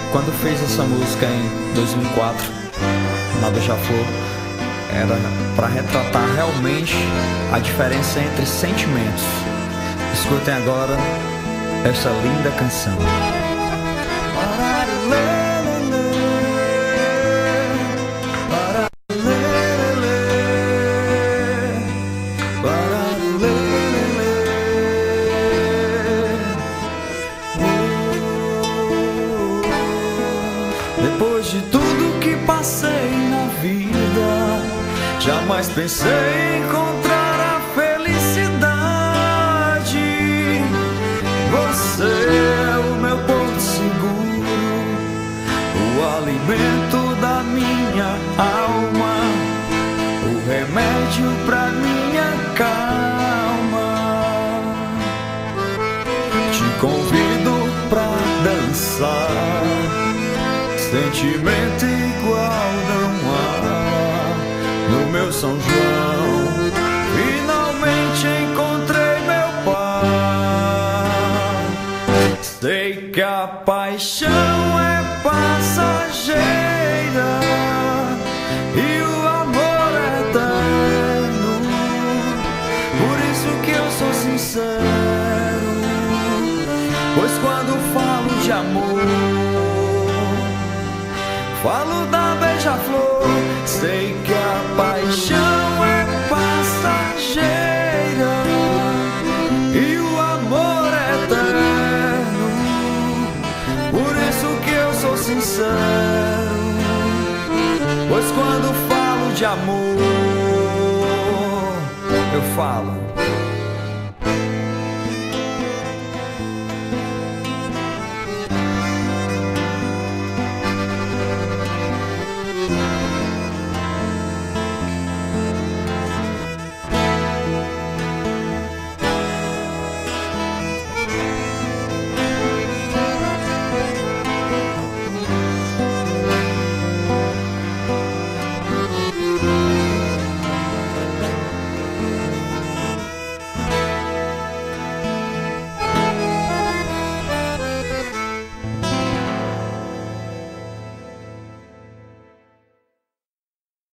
quando fez essa música em 2004, na Beija-Flor, era para retratar realmente a diferença entre sentimentos. Escutem agora essa linda canção. Depois de tudo que passei na vida, jamais pensei em encontrar a felicidade. Você é o meu porto seguro, o alimento da minha alma, o remédio pra minha calma. Te convido pra dançar, sentimento igual não há. No meu São João, finalmente encontrei meu pai. Sei que a paixão é passageira e o amor é eterno. Por isso que eu sou sincero, pois quando falo de amor, falo da Beija-Flor. Sei que a paixão é passageira e o amor é eterno. Por isso que eu sou sincero, pois quando falo de amor, eu falo